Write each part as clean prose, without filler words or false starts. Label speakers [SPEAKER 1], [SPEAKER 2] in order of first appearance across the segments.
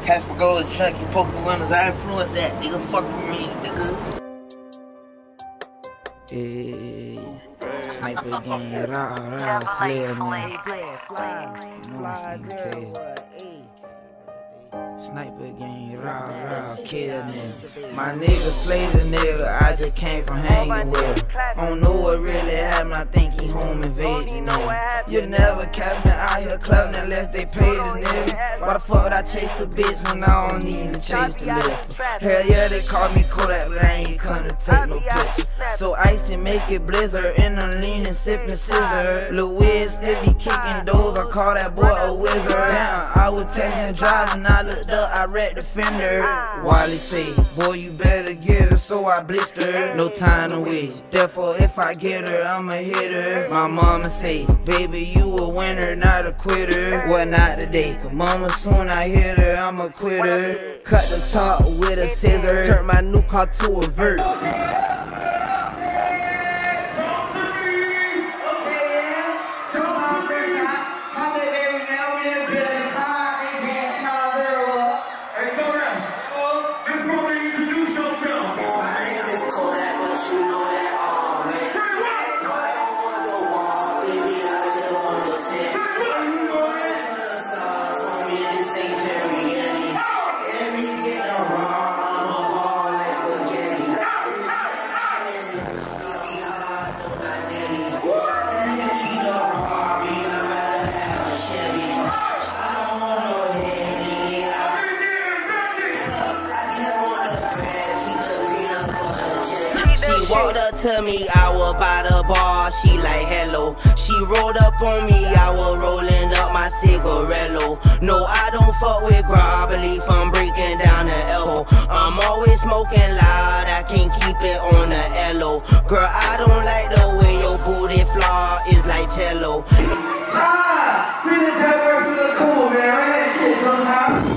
[SPEAKER 1] Cash for gold, Chucky, poker winners. I influence that, nigga. Fuck with me, nigga.
[SPEAKER 2] Hey, sniper gang, rah, slayer, man. Sniper gang, rah, kill nigga. My nigga slayed the nigga, I just came from hanging with him. Don't know what really happened, I think he home invading nigga. You never catch me out here clubbing unless they pay the nigga. Why the fuck would I chase a bitch when I don't even chase the nigga? Hell yeah, they call me Kodak, but I ain't come to take no picture. So icy make it blizzard, and I'm leaning, sipping scissor. Lil Wiz still be kicking doors, I call that boy a wizard. Damn, I was texting and driving, I looked up, I read the fender. Wally say, boy you better get her, so I blister. No time to waste, therefore if I get her, I'ma hit her. My mama say, baby you a winner, not a quitter. Well not today, cause mama soon I hit her, I'm a quitter. Cut the top with a scissor, turn my new car to a vert. Walked up to me, I was by the bar, she like hello. She rolled up on me, I was rolling up my cigarello. No, I don't fuck with grab, believe I'm breaking down the elbow. I'm always smoking loud, I can't keep it on the LO. Girl, I don't like the way your booty flaw is like cello.
[SPEAKER 3] Feeling that work feel cool, man. I that shit sometimes.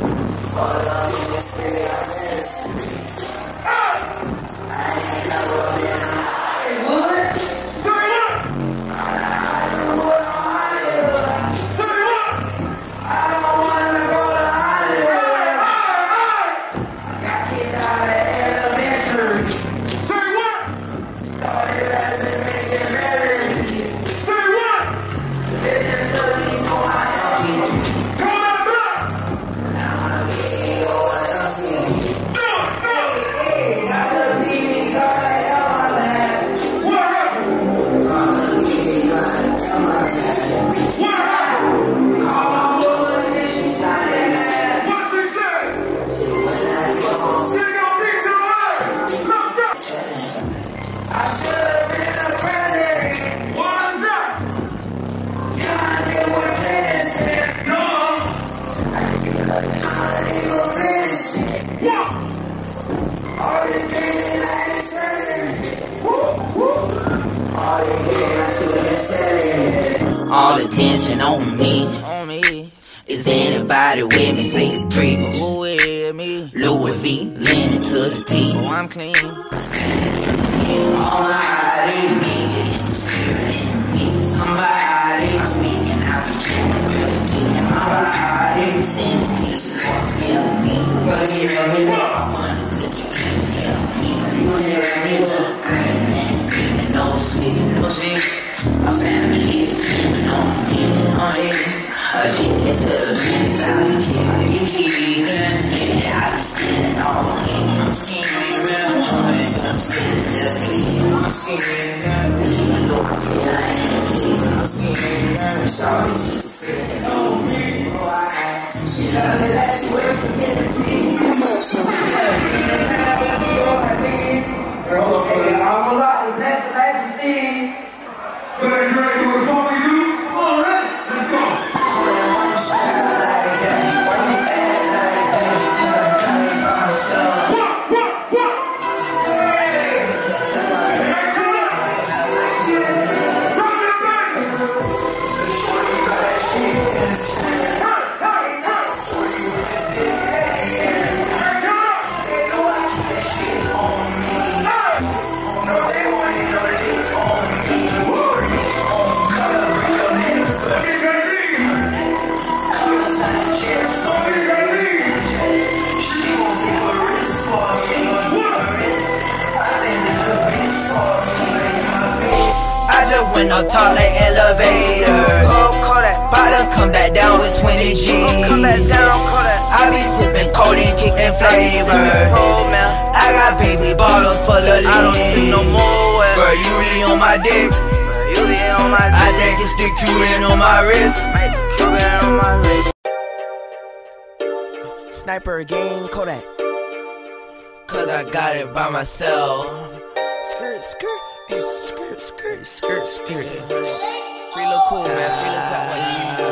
[SPEAKER 2] All attention on me. Is anybody with me? Say the previous. Who with me? Louis V, leaning to the T. Oh, I'm clean. All I need is the spirit in me. Somebody speaking out the truth. Somebody sending me. Forgive me. Forgive me. I want to put you in. Help me. You hear me? Look, I ain't been no sleep, no sleep. My family depending on me, addicted to the things I be keeping. Yeah, I be spending all in. I'm scheming real hard, I'm spending just to keep. I'm scheming, even though I feel I ain't. I'm scheming, sorry, keep feeling on me. She love me like she works for PnB. Hey, I'm a lot of blessed, nice and Steve.
[SPEAKER 3] But are you ready to do a song with you? Come on, ready? Let's go.
[SPEAKER 2] the window, talk like elevators. Bout to come back down with 20 G's. I be sipping codeine, kicking flavor. I got baby bottles full of lean. I don't need no more. Girl, you be on my dick. I think it's the Cuban on my wrist. Sniper gang Kodak. Cause I got it by myself. Skirt, skirt, skirt, skirt, skirt, skirt. Free look cool, man. Free look top one.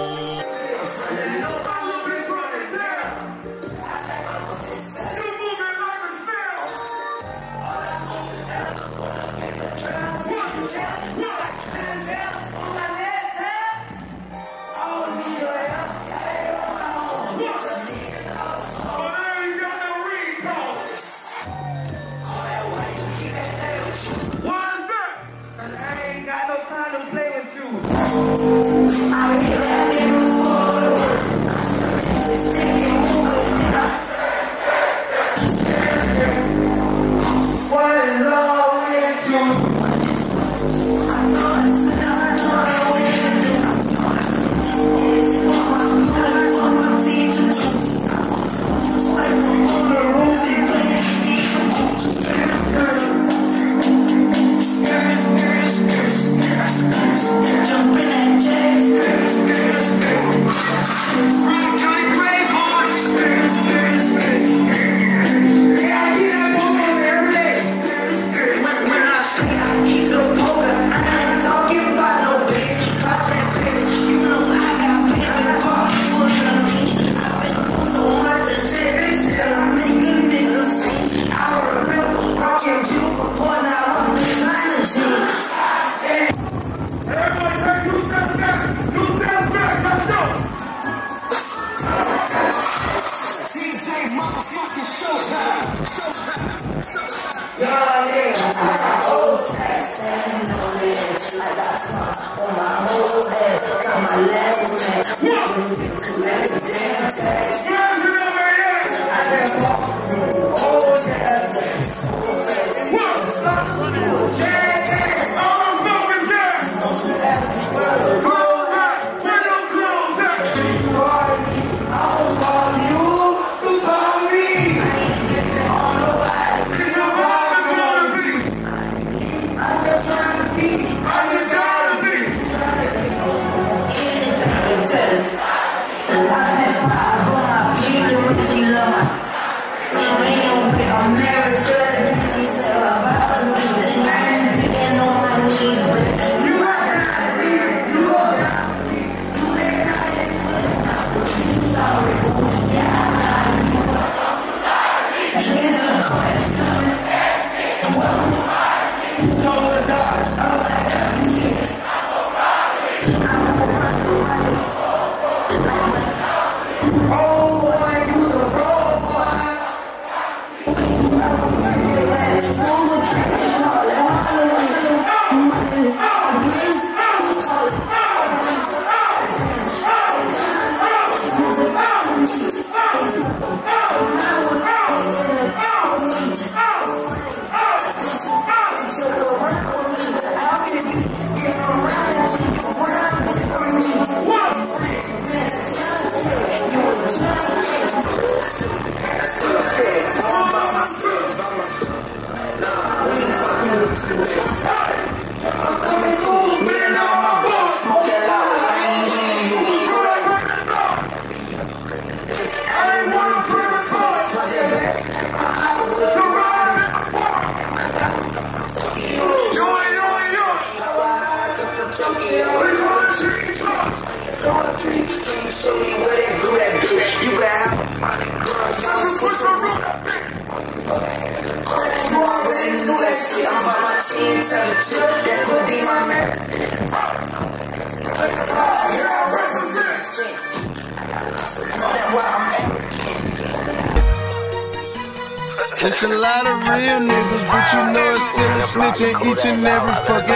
[SPEAKER 4] It's a lot of real niggas, but you know it's still a snitch in each and every fucking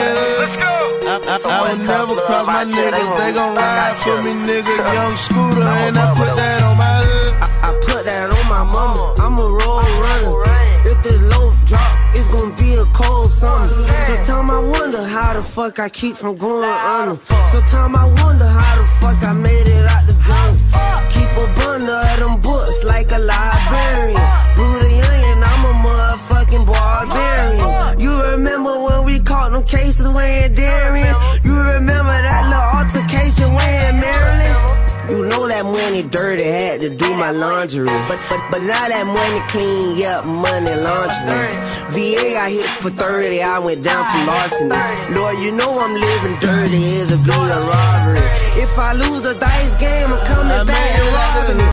[SPEAKER 4] hood. I would never cross my niggas, they gon' ride for me, nigga. Young Scooter, and I put that on my hood.
[SPEAKER 2] I put that on my mama, I'm a roll runner. If the low drop, it's gon' be a cold summer. Sometimes I wonder how
[SPEAKER 5] how the fuck I keep from going under. Sometimes I wonder how the fuck I made it out the jungle. Keep a bundle of them books like a librarian. Brew the onion, I'm a motherfucking barbarian. You remember when we caught them cases way in Darien? You remember that little altercation way in Maryland? You know that money dirty, had to do my laundry. But now that money clean, yep, money laundry. VA I hit for 30, I went down for larceny. Lord, you know I'm living dirty, it'll be a robbery. If I lose the dice game, I'm coming back and robbing it.